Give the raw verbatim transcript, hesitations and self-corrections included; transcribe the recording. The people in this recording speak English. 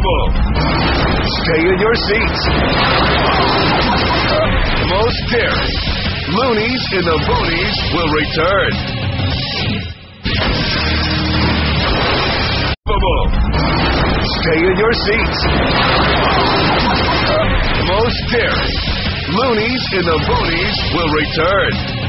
Unbelievable. Stay in your seats. Most daring, Loonies in the Boonies will return. Unbelievable. Stay in your seats. Most daring, Loonies in the Boonies will return.